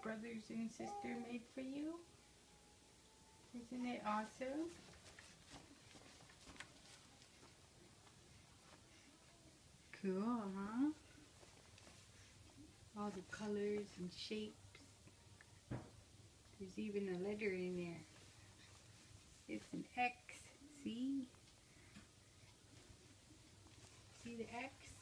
brothers and sister made for you. Isn't it awesome? Cool, huh? All the colors and shapes. There's even a letter in there. It's an X. See? See the X?